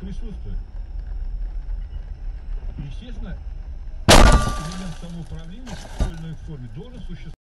присутствует. Естественно, элемент самоуправления в школьной форме должен существовать.